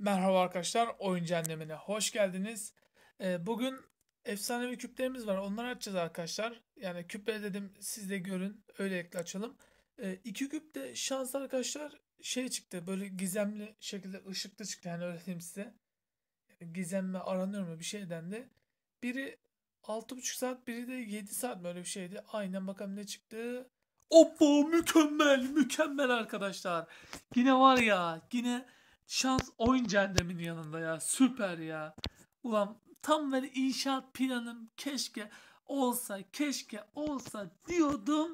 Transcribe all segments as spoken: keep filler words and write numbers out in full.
Merhaba arkadaşlar, Oyun Cehennemine hoş geldiniz. Ee, bugün efsanevi küplerimiz var, onları açacağız arkadaşlar. Yani küpleri dedim siz de görün, öylelikle açalım. Ee, iki küp de şans arkadaşlar şey çıktı, böyle gizemli şekilde ışıklı çıktı, yani öyle diyeyim size. Yani gizemli aranıyor mu bir şey dendi. Biri altı buçuk saat, biri de yedi saat mi, öyle bir şeydi. Aynen, bakalım ne çıktı. Hoppa, mükemmel mükemmel arkadaşlar. Yine var ya, yine şans oyun cehennemin yanında ya, süper ya. Ulan tam böyle inşaat planım keşke olsa keşke olsa diyordum.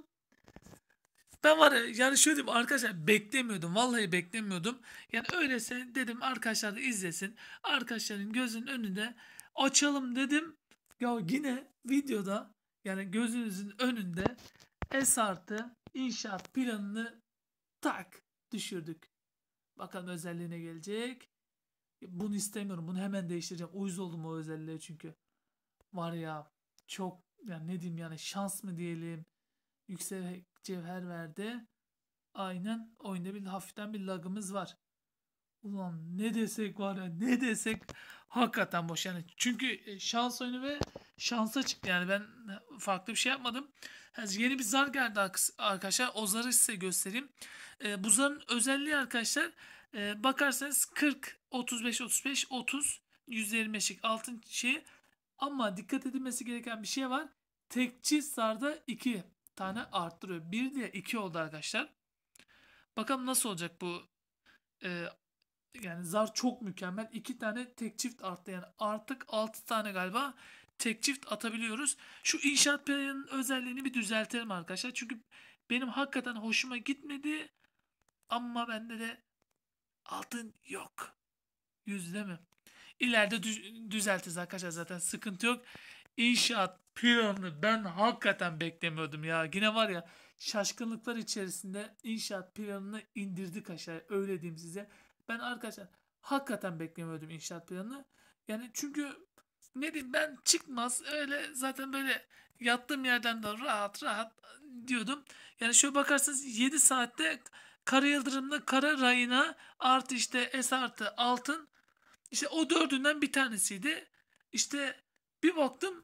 Ben var ya, yani şöyle diyeyim arkadaşlar, beklemiyordum, vallahi beklemiyordum. Yani öylese dedim arkadaşlar da izlesin, arkadaşların gözünün önünde açalım dedim. Ya yine videoda, yani gözünüzün önünde S artı inşaat planını tak düşürdük. Bakalım özelliğine gelecek. Bunu istemiyorum, bunu hemen değiştireceğim. Uyuz oldum o özelliğe çünkü. Var ya, çok, yani ne diyeyim, yani şans mı diyelim, yüksek cevher verdi. Aynen, oyunda bir hafiften bir lagımız var. Ulan ne desek var ya, ne desek hakikaten boş yani. Çünkü e, şans oyunu ve şansa çıktı, yani ben farklı bir şey yapmadım. Ha, yeni bir zar geldi arkadaşlar, o zarı size göstereyim. E, bu zarın özelliği arkadaşlar, e, bakarsanız kırk, otuz beş, otuz beş, otuz, yüzde yirmi beşlik altın şeyi, ama dikkat edilmesi gereken bir şey var. Tek çift zarda iki tane arttırıyor. Bir diye iki oldu arkadaşlar. Bakalım nasıl olacak bu. Ee, Yani zar çok mükemmel. İki tane tek çift arttı. Yani artık altı tane galiba tek çift atabiliyoruz. Şu inşaat planının özelliğini bir düzeltelim arkadaşlar. Çünkü benim hakikaten hoşuma gitmedi. Ama bende de altın yok. Yüzde mi? İleride dü- düzeltiriz arkadaşlar, zaten sıkıntı yok. İnşaat planını ben hakikaten beklemiyordum ya. Yine var ya, şaşkınlıklar içerisinde inşaat planını indirdik aşağıya, öyle diyeyim size. Ben arkadaşlar hakikaten beklemiyordum inşaat planını. Yani çünkü ne diyeyim, ben çıkmaz öyle zaten, böyle yattığım yerden de rahat rahat diyordum. Yani şöyle bakarsanız yedi saatte kara yıldırımlı kara rayına artı işte S artı altın, işte o dördünden bir tanesiydi. İşte bir baktım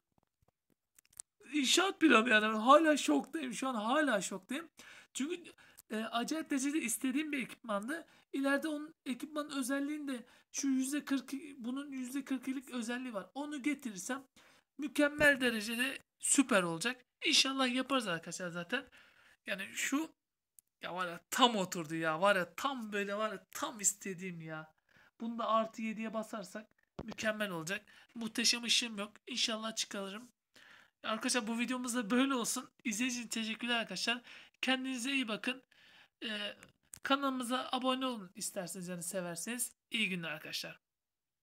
inşaat planı, yani hala şoktayım, şu an hala şoktayım. Çünkü e, acayip derecede istediğim bir ekipmandı. İleride onun ekipmanın özelliğinde şu yüzde kırk, bunun yüzde kırk ikilik özelliği var. Onu getirirsem mükemmel derecede süper olacak. İnşallah yaparız arkadaşlar zaten. Yani şu, ya var ya, tam oturdu ya, var ya tam böyle, var ya tam istediğim ya. Bunu da artı yediye basarsak mükemmel olacak. Muhteşem ışığım yok. İnşallah çıkarırım. Arkadaşlar bu videomuz da böyle olsun. İzlediğiniz için teşekkürler arkadaşlar. Kendinize iyi bakın. Ee, Kanalımıza abone olun isterseniz, yani severseniz. İyi günler arkadaşlar.